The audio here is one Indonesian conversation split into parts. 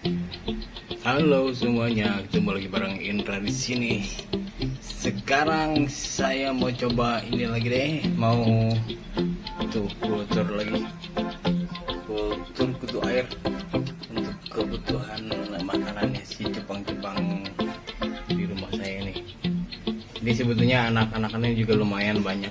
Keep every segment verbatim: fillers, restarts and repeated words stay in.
Halo semuanya, ketemu lagi bareng Indra di sini. Sekarang saya mau coba ini lagi deh, mau tuh kultur lagi, kultur kutu air untuk kebutuhan makanannya si Jepang-Jepang di rumah saya ini. Ini sebetulnya anak-anaknya juga lumayan banyak,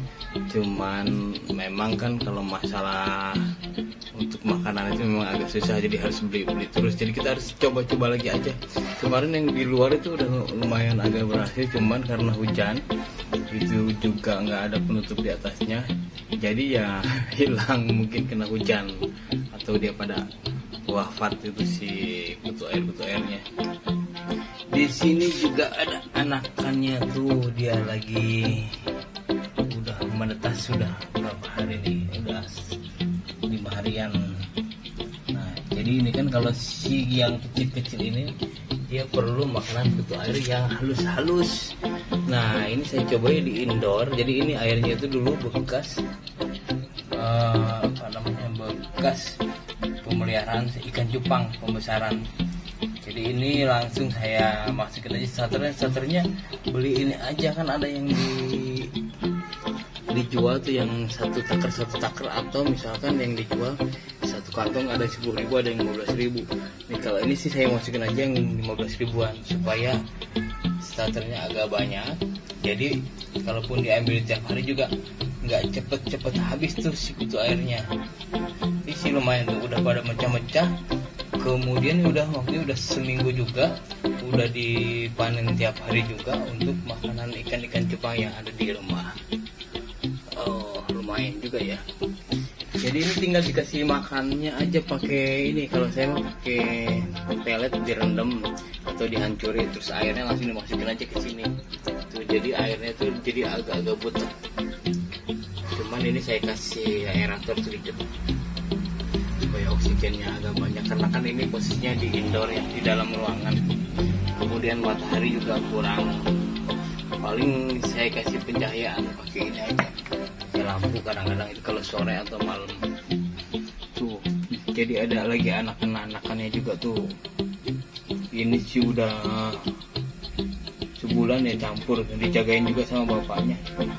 cuman memang kan kalau masalah untuk makanan itu memang agak susah, jadi harus beli-beli terus. Jadi kita harus coba-coba lagi aja. Kemarin yang di luar itu udah lumayan agak berhasil, cuman karena hujan itu juga nggak ada penutup di atasnya, jadi ya hilang, mungkin kena hujan atau dia pada wafat itu si kutu air kutu airnya. Di sini juga ada anakannya tuh, dia lagi udah menetas sudah berapa hari nih, udah lima harian. Nah, jadi ini kan kalau si yang kecil-kecil ini dia perlu makanan kutu air yang halus-halus. Nah, ini saya coba di indoor. Jadi ini airnya itu dulu bekas uh, apa namanya bekas pemeliharaan ikan cupang pembesaran. Jadi ini langsung saya masukin aja starternya. Starternya beli ini aja, kan ada yang di dijual tuh yang satu taker satu taker, atau misalkan yang dijual satu kantong ada sepuluh ribu, ada yang lima belas ribu. Nih kalau ini sih saya masukin aja yang lima belas ribuan supaya starternya agak banyak. Jadi kalaupun diambil tiap hari juga nggak cepet-cepet habis tuh si kutu airnya. Ini sih lumayan tuh, udah pada mecah-mecah. Kemudian udah waktu udah seminggu juga, udah dipanen tiap hari juga untuk makanan ikan-ikan Jepang yang ada di rumah. Oh, lumayan juga ya. Jadi ini tinggal dikasih makannya aja pakai ini. Kalau saya mau pakai pelet direndam atau dihancurin, terus airnya langsung dimasukin aja ke sini. Tuh, jadi airnya tuh jadi agak-agak butek. Cuman ini saya kasih aerator sedikit supaya oksigennya agak banyak, karena kan ini posisinya di indoor ya, di dalam ruangan. Kemudian matahari juga kurang. Paling saya kasih pencahayaan pakai ini aja, pakai lampu kadang-kadang itu kalau sore atau malam. Tuh, jadi ada lagi anak-anakannya juga tuh. Ini sih udah sebulan ya campur, dijagain juga sama bapaknya.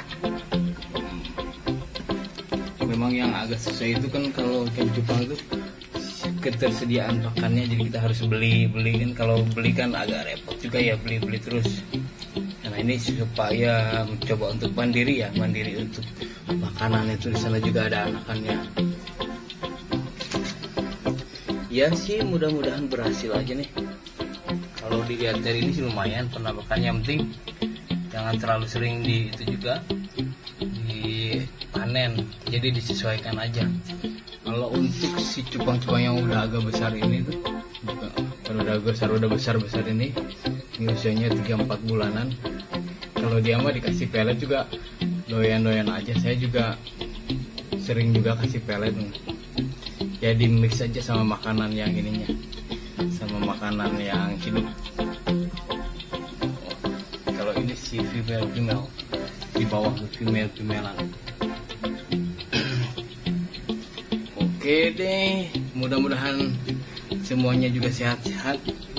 Memang yang agak susah itu kan kalau ikan cupang itu ketersediaan pakannya, jadi kita harus beli beli kan. Kalau beli kan agak repot juga ya, beli beli terus. Nah, ini supaya mencoba untuk mandiri ya, mandiri untuk makanan itu. Di sana juga ada anakannya. Ya sih, mudah-mudahan berhasil aja nih. Kalau dilihat dari ini sih lumayan penampakannya. Yang penting jangan terlalu sering di itu juga dipanen, jadi disesuaikan aja. Kalau untuk si cupang-cupang yang udah agak besar ini tuh, kalau udah besar udah besar besar ini, ini usianya tiga empat bulanan. Kalau dia mah dikasih pelet juga doyan-doyan aja. Saya juga sering juga kasih pelet. Jadi mix aja sama makanan yang ininya, sama makanan yang hidup. Kalau ini si female female di bawah female femalean. Oke deh, mudah-mudahan semuanya juga sehat-sehat.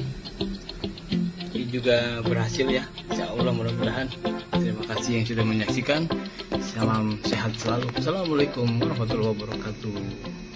Ini juga berhasil ya, insya Allah mudah-mudahan. Terima kasih yang sudah menyaksikan. Salam sehat selalu. Assalamualaikum warahmatullahi wabarakatuh.